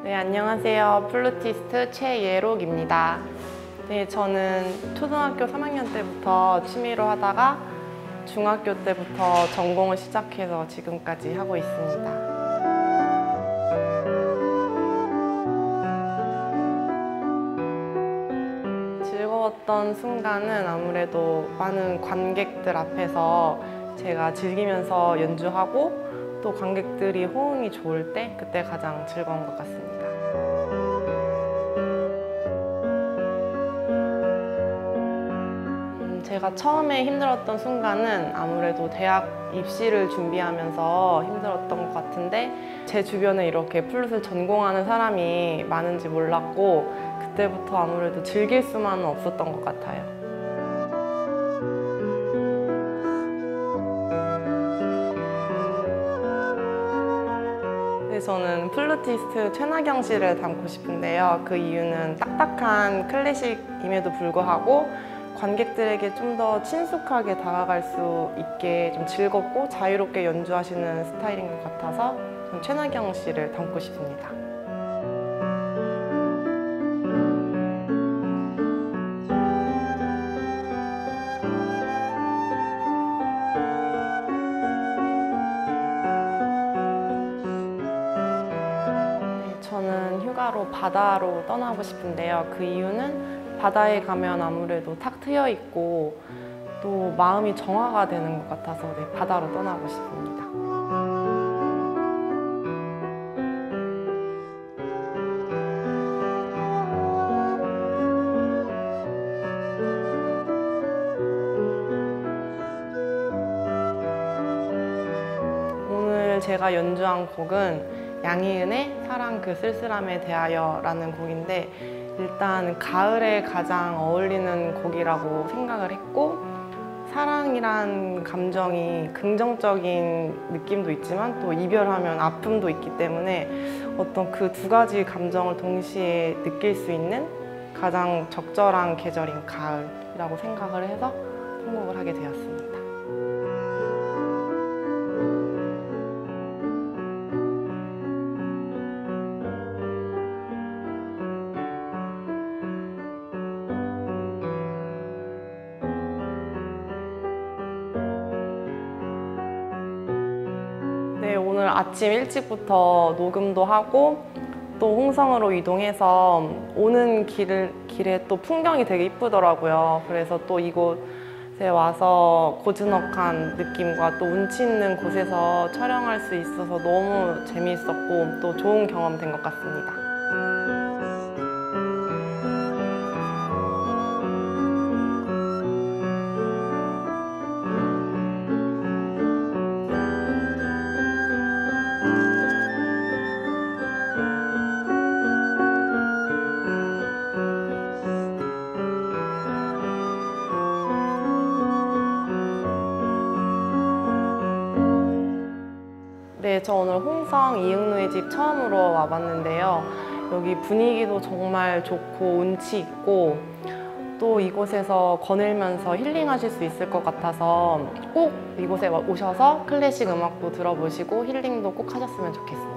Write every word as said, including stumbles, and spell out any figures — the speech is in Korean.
네, 안녕하세요. 플루티스트 최예록입니다. 네, 저는 초등학교 삼 학년 때부터 취미로 하다가 중학교 때부터 전공을 시작해서 지금까지 하고 있습니다. 즐거웠던 순간은 아무래도 많은 관객들 앞에서 제가 즐기면서 연주하고 또 관객들이 호응이 좋을 때 그때 가장 즐거운 것 같습니다. 음, 제가 처음에 힘들었던 순간은 아무래도 대학 입시를 준비하면서 힘들었던 것 같은데 제 주변에 이렇게 플룻을 전공하는 사람이 많은지 몰랐고 그때부터 아무래도 즐길 수만은 없었던 것 같아요. 저는 플루티스트 최나경 씨를 닮고 싶은데요. 그 이유는 딱딱한 클래식임에도 불구하고 관객들에게 좀 더 친숙하게 다가갈 수 있게 좀 즐겁고 자유롭게 연주하시는 스타일인 것 같아서 저는 최나경 씨를 닮고 싶습니다. 저는 휴가로 바다로 떠나고 싶은데요. 그 이유는 바다에 가면 아무래도 탁 트여 있고 또 마음이 정화가 되는 것 같아서 네, 바다로 떠나고 싶습니다. 오늘 제가 연주한 곡은 양희은의 사랑 그 쓸쓸함에 대하여 라는 곡인데 일단 가을에 가장 어울리는 곡이라고 생각을 했고 사랑이란 감정이 긍정적인 느낌도 있지만 또 이별하면 아픔도 있기 때문에 어떤 그 두 가지 감정을 동시에 느낄 수 있는 가장 적절한 계절인 가을이라고 생각을 해서 선곡을 하게 되었습니다. 네, 오늘 아침 일찍부터 녹음도 하고 또 홍성으로 이동해서 오는 길을, 길에 또 풍경이 되게 이쁘더라고요. 그래서 또 이곳에 와서 고즈넉한 느낌과 또 운치 있는 곳에서 촬영할 수 있어서 너무 재미있었고 또 좋은 경험 된 것 같습니다. 네, 저 오늘 홍성 이응루의 집 처음으로 와봤는데요. 여기 분위기도 정말 좋고 운치 있고 또 이곳에서 거닐면서 힐링하실 수 있을 것 같아서 꼭 이곳에 오셔서 클래식 음악도 들어보시고 힐링도 꼭 하셨으면 좋겠습니다.